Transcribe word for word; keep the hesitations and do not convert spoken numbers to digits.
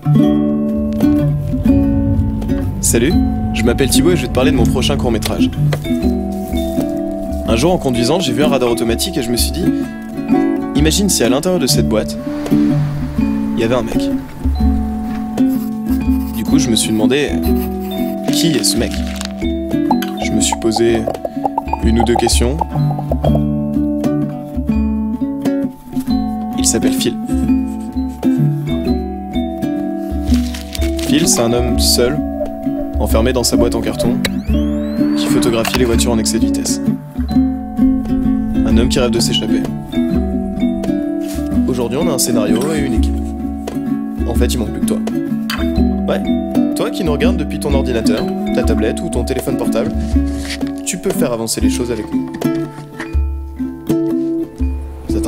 Salut, je m'appelle Thibaut et je vais te parler de mon prochain court-métrage. Un jour en conduisant, j'ai vu un radar automatique et je me suis dit, imagine si à l'intérieur de cette boîte, il y avait un mec. Du coup, je me suis demandé, qui est ce mec? Je me suis posé une ou deux questions. Il s'appelle Phil. Phil, c'est un homme seul, enfermé dans sa boîte en carton, qui photographie les voitures en excès de vitesse. Un homme qui rêve de s'échapper. Aujourd'hui, on a un scénario et une équipe. En fait, il manque plus que toi. Ouais, toi qui nous regardes depuis ton ordinateur, ta tablette ou ton téléphone portable, tu peux faire avancer les choses avec nous. Ça t'intéresse ?